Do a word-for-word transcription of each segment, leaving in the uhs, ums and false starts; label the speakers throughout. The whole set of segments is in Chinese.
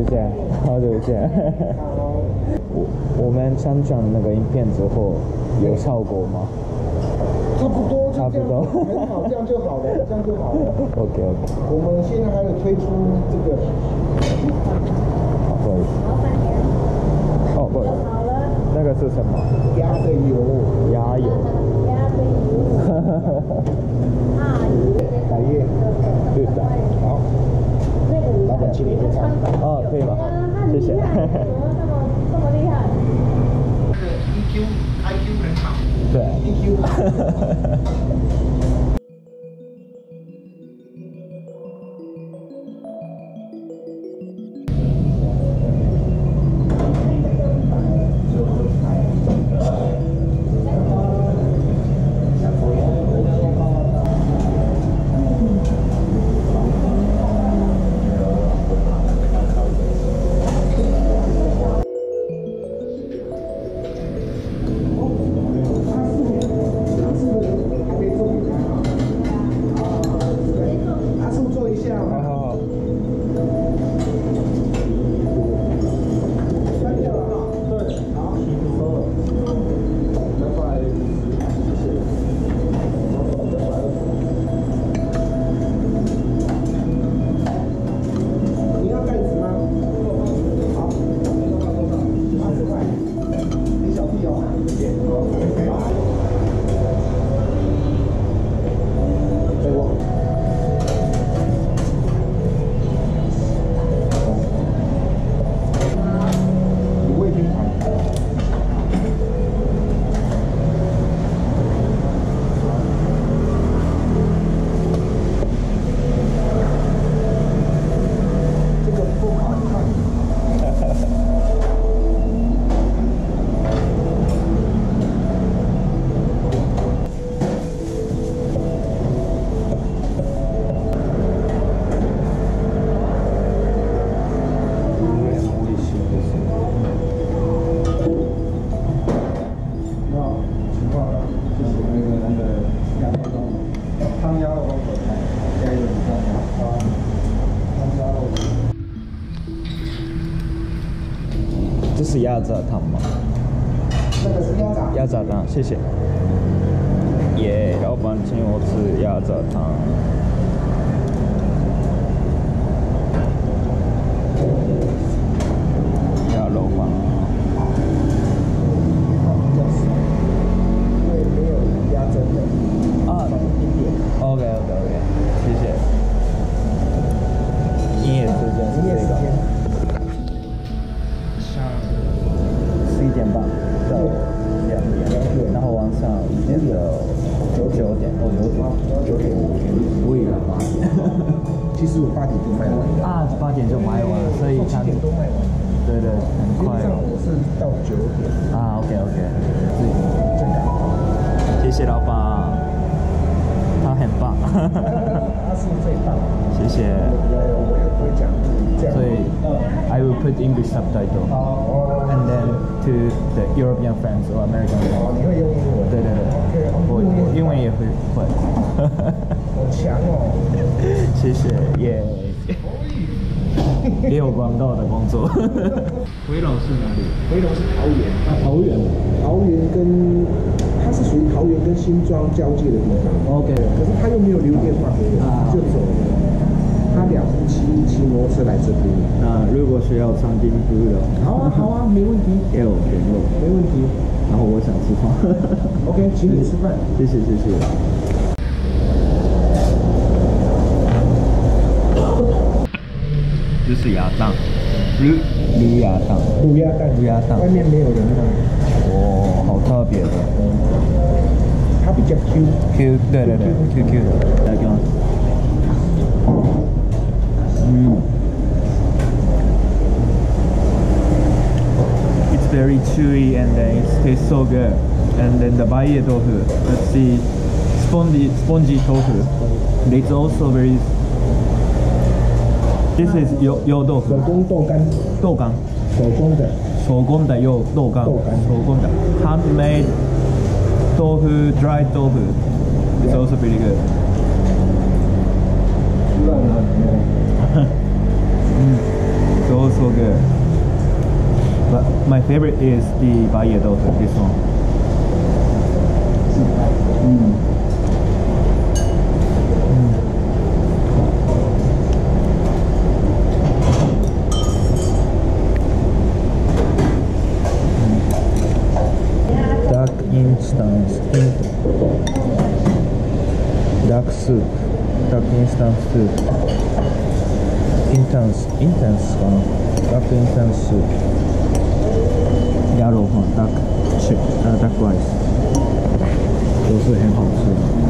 Speaker 1: 见，好久不见。我我们上传那个影片之后有效果吗？
Speaker 2: 差不多，
Speaker 1: 差不多，
Speaker 2: 很好，这样就好了，这样就好了。
Speaker 1: OK OK。
Speaker 2: 我们现在还有推出这个，
Speaker 1: 好，不好意思。哦，不好意思。那个是什么？
Speaker 2: 鸭的油。
Speaker 1: 鸭油。
Speaker 3: 鸭的油。啊，
Speaker 2: 百叶。
Speaker 1: 对的。
Speaker 2: 好。老板，请你喝茶。
Speaker 1: 哦，可以吗？谢谢。
Speaker 3: 这么这么厉害。
Speaker 2: 这个 E Q I Q 很好。
Speaker 1: 对。
Speaker 2: E Q。
Speaker 1: 这是鸭杂汤吗？
Speaker 2: 那个是鸭杂。
Speaker 1: 鸭杂汤，谢谢。耶，老板请我吃鸭杂汤。鸭肉饭。
Speaker 2: 因为没有鸭胗的。
Speaker 1: 啊。OK OK OK， 谢谢。营业时间是这个。十一点半到两点，然后晚上一点到九九点，哦九点，
Speaker 2: 九点
Speaker 1: 我以为八点。
Speaker 2: 其实我八点就卖完了。
Speaker 1: 啊，八点就卖完了，所以他
Speaker 2: 七点都卖完了。
Speaker 1: 对对，很快哦。
Speaker 2: 我是到九点。
Speaker 1: 啊 ，OK OK， 最赶。谢谢老板，他很棒。
Speaker 2: 他是最棒。
Speaker 1: 谢谢。
Speaker 2: 我也不会讲这样。
Speaker 1: 所以 I will put English subtitle and then to the European friends or American friends.
Speaker 2: 哦，你会用英文？
Speaker 1: 对对对，我我英文也会会。
Speaker 2: 好强哦！
Speaker 1: 谢谢耶。也有广告的工作。回龙是哪里？
Speaker 2: 回龙是桃园。
Speaker 1: 啊，桃园。
Speaker 2: 桃园跟它是属于桃园跟新庄交界的地方。
Speaker 1: OK。
Speaker 2: 可是他又没有留电话给我，就走了。他两夫妻骑摩托车来这边。
Speaker 1: 那如果需要餐厅服务的，
Speaker 2: 好啊好啊，没问题。
Speaker 1: 给我联络，
Speaker 2: 没问题。
Speaker 1: 然后我想吃饭。
Speaker 2: OK， 请你吃饭。
Speaker 1: 谢谢谢谢。这是鸭蛋，卤卤鸭蛋，
Speaker 2: 卤鸭蛋，
Speaker 1: 卤鸭蛋，
Speaker 2: 外面没有人卖。
Speaker 1: 哦，好特别的。
Speaker 2: 它比较 Q。
Speaker 1: Q， 对对对 ，Q Q 的。来看。嗯。It's very chewy and then it tastes so good. And then the baie tofu, let's see, spongy spongy tofu. It's also very. This is 油油豆腐。
Speaker 2: 手工豆干。
Speaker 1: 豆干。
Speaker 2: 手工的。
Speaker 1: 手工的油豆干。
Speaker 2: 豆干。
Speaker 1: 手工的 handmade tofu, dried tofu. It's also pretty good. 嗯 It's also so good. But my favorite is the Baie Tofu, this one. Mm. Duck instant, duck soup, duck instant soup, intense, intense かな duck intense soup, 鸭肉饭 duck chip, 呃 duck rice 都是很好吃的。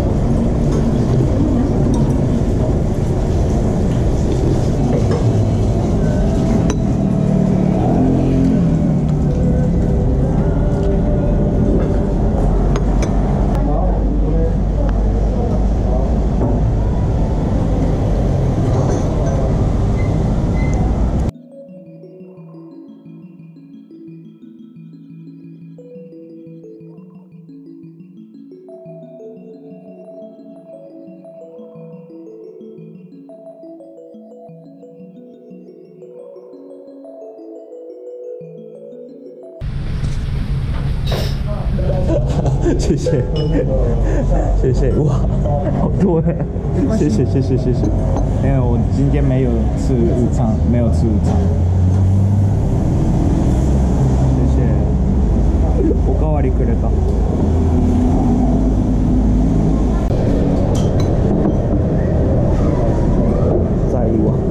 Speaker 1: 谢谢，谢谢，哇，好多哎！谢谢，谢谢，谢谢。因为我今天没有吃午餐，没有吃午餐。谢谢。おかわりくれた。在意我。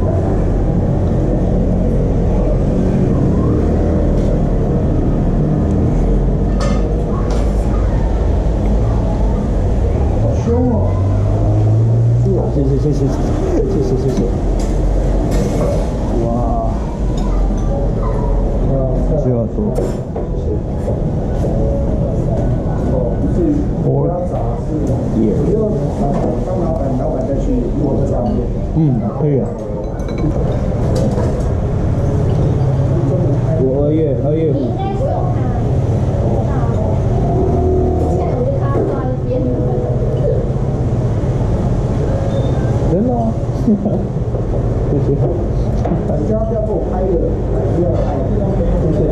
Speaker 1: 谢谢谢谢谢谢谢谢，哇，这个多，我也，
Speaker 2: 帮老板，老板再去握个照片。
Speaker 1: 嗯，可以啊。我二月二月五。真的吗？谢谢。
Speaker 2: 你家不要给我拍的，不要拍，谢谢。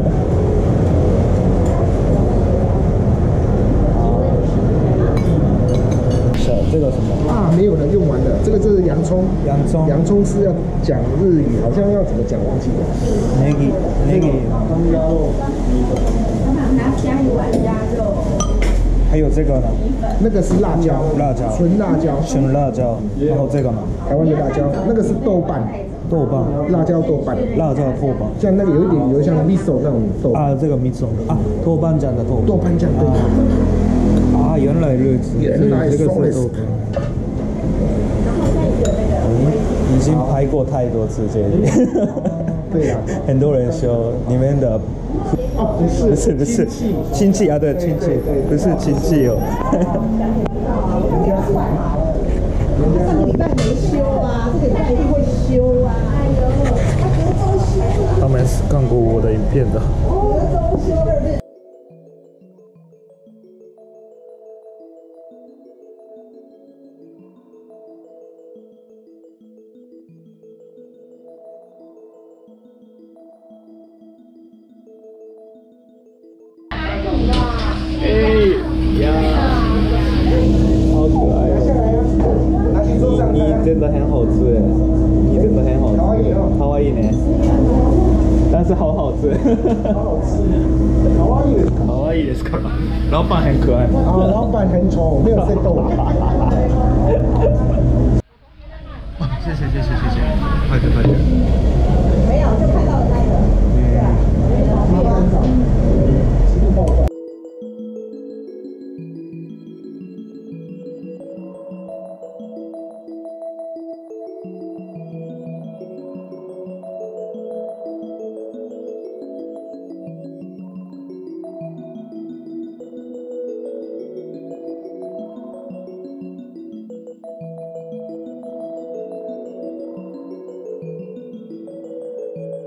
Speaker 1: 是这个什么？
Speaker 2: 啊，没有了，用完了。这个就是洋葱，
Speaker 1: 洋葱。
Speaker 2: 洋葱是要讲日语，好像要怎么讲忘记了。
Speaker 1: 那个那个。
Speaker 2: 鸭肉。
Speaker 3: 拿加一碗鸭肉。
Speaker 1: 还有这个呢？
Speaker 2: 那个是辣椒，
Speaker 1: 辣椒，
Speaker 2: 纯辣椒，
Speaker 1: 纯辣椒。然后这个呢？
Speaker 2: 台湾的辣椒，那个是豆瓣，
Speaker 1: 豆瓣，
Speaker 2: 辣椒豆瓣，
Speaker 1: 辣椒豆瓣，
Speaker 2: 像那个有一点有像 miso 那种豆
Speaker 1: 啊，这个 miso 啊，豆瓣酱的豆
Speaker 2: 豆瓣酱对。
Speaker 1: 啊，原来如此，
Speaker 2: 原来
Speaker 1: 这个是豆瓣。已经拍过太多次这里。
Speaker 2: 对呀，
Speaker 1: 很多人说你们的。
Speaker 2: 哦，不是，
Speaker 1: 不是不是亲戚啊，对亲戚，不是亲戚哦。
Speaker 4: 上个礼拜没修啊，这个礼拜一定会修啊。哎呦，他隔周修。
Speaker 1: 他们是看过我的影片的。
Speaker 4: 隔周修二日。
Speaker 1: 真的很好吃哎，你真的很好吃，卡哇伊呢？但是好好吃，
Speaker 2: 好好吃，卡哇伊，
Speaker 1: 卡哇伊的是干嘛？老板很可爱，
Speaker 2: 啊，老板很丑，没有在动。
Speaker 1: 谢谢谢谢谢谢，快点快点。
Speaker 4: 没有，就看到了那个。对啊。
Speaker 2: 麻烦找，吃不饱。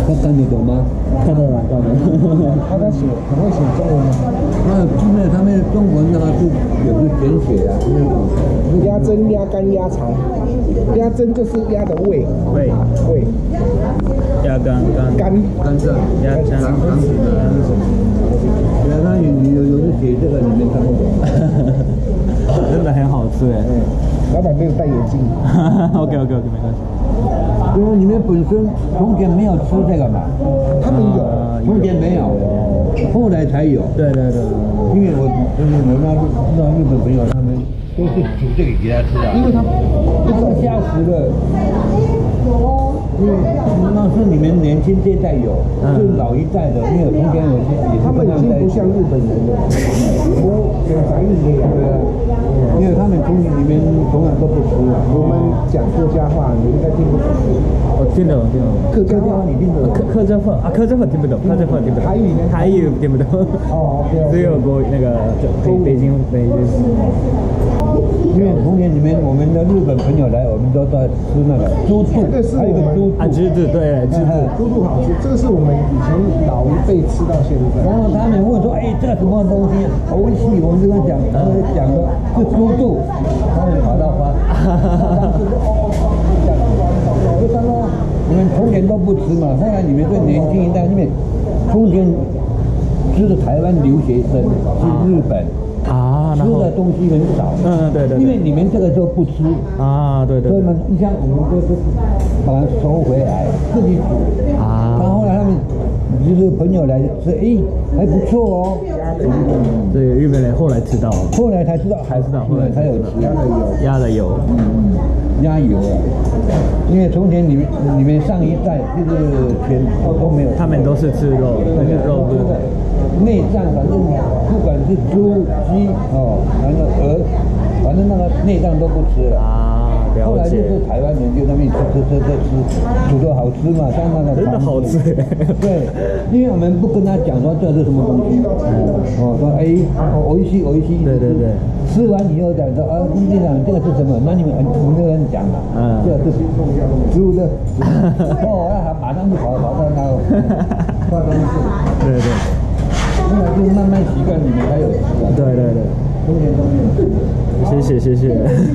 Speaker 5: 他看得懂吗？
Speaker 1: 看得懂，看得懂。
Speaker 2: 他在写，很会写中文吗？
Speaker 5: 那因为他们中文的话是有时简写啊，
Speaker 2: 鸭胗、鸭肝、鸭肠，鸭胗就是鸭的胃，
Speaker 1: 胃，
Speaker 2: 胃，
Speaker 1: 鸭肝肝
Speaker 2: 肝，
Speaker 5: 肝脏、
Speaker 1: 鸭肝
Speaker 5: 肠肠子的。对啊，他有有有时写这个你们看不懂。
Speaker 1: 真的很好吃哎。
Speaker 2: 老板没有戴眼镜。
Speaker 1: OK OK OK 没关系。
Speaker 5: 对啊，你们本身从前没有吃这个嘛？
Speaker 2: 他们有，
Speaker 5: 从前没有，后来才有。
Speaker 1: 对对对。
Speaker 5: 因为我就是我那那日本朋友他们都是煮这个给他吃的，
Speaker 2: 因为他
Speaker 5: 不是吓死了。因为那是你们年轻这一代有，是老一代的，因为从前有些也是
Speaker 2: 他们已经不像日本人了，我有反应的呀。
Speaker 5: 对啊，因为他们从你们从来都不吃啊。
Speaker 2: 我们讲客家话，你应该听不懂。
Speaker 1: 我听得懂，听得懂。
Speaker 2: 客家话你听得懂？
Speaker 1: 客客家话啊，客家话听不懂，客家话听不懂。
Speaker 2: 台语呢？
Speaker 1: 台语听不懂。
Speaker 2: 哦，OK。
Speaker 1: 只有国那个北北京北京。
Speaker 5: 因为从前你们我们的日本朋友来，我们都在吃那个猪肚，还有个猪
Speaker 1: 啊，猪肚对，猪肚，
Speaker 2: 猪肚好吃，这个是我们以前老一辈吃到现在。
Speaker 5: 然后他们问说，哎，这个什么东西？我一我们就跟他讲，他们讲的是猪肚，他们跑到花，当时说哦，讲我就说你们从前都不吃嘛，后来你们这年轻一代，因为从前吃的台湾留学生去日本。
Speaker 1: 啊，
Speaker 5: 吃的东西很少，
Speaker 1: 嗯对对，
Speaker 5: 因为你们这个时候不吃
Speaker 1: 啊，对对，
Speaker 5: 所以嘛，你像我们都是把它收回来自己煮啊，然后后来他们就是朋友来吃，哎，还不错哦。
Speaker 1: 对，日本人后来知道，
Speaker 5: 后来才知道，
Speaker 1: 才知道，后来
Speaker 5: 才有吃
Speaker 2: 鸭的油，
Speaker 1: 鸭的油，
Speaker 5: 嗯嗯，鸭油啊，因为从前你们你们上一代就是全都没有，
Speaker 1: 他们都是吃肉，那个肉不是。
Speaker 5: 内脏反正不管是猪、鸡哦，反正鹅，反正那个内脏都不吃了
Speaker 1: 啊。
Speaker 5: 后来就是台湾人就那边吃吃吃吃吃，煮的好吃嘛，像那个
Speaker 1: 真的好吃。
Speaker 5: 对，因为我们不跟他讲说这是什么东西，哦，说哎，おいしいおいしい。
Speaker 1: 对对对。
Speaker 5: 吃完以后讲说啊，店长这个是什么？那你们我们就跟你讲了，嗯，这个是猪的。哦，那马上就跑跑到那个化妆室。对对。后来就慢慢习惯你们才有吃啊。
Speaker 1: 对对对。
Speaker 5: 从前都没有。
Speaker 1: 谢谢谢谢。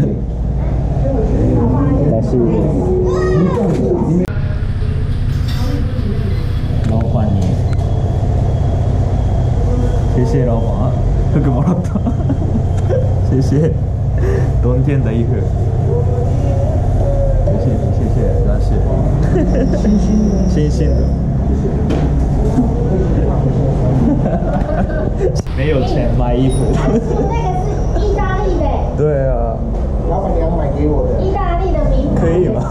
Speaker 1: 来是。老板に。谢谢老板，服もらった。谢谢。冬天的衣服。谢谢谢谢，那是。新新的。新新的。没有钱买衣服。
Speaker 3: 那个是意大利的。
Speaker 1: 对啊。
Speaker 2: 老板娘买给我的。
Speaker 3: 意大利的名牌。
Speaker 1: 可以吗？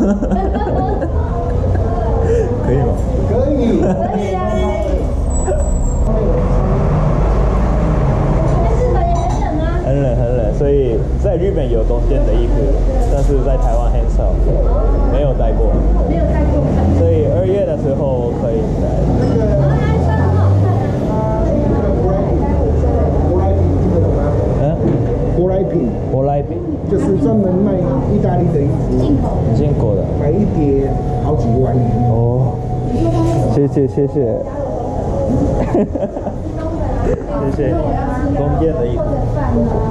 Speaker 1: 可以吗？
Speaker 2: 可以。
Speaker 3: 可以啊。日本也很冷啊。
Speaker 1: 很冷很冷，所以在日本有冬天的衣服，但是在台湾很少，没有带过。
Speaker 3: 没有带过。
Speaker 1: 所以二月的时候可以带。
Speaker 2: 舶来品，
Speaker 1: 舶来品
Speaker 2: 就是专门卖意大利的衣服，
Speaker 3: 进口的，
Speaker 1: 进口的，
Speaker 2: 买一叠好几万。
Speaker 1: 哦，谢谢谢谢，谢谢，冬天的衣服。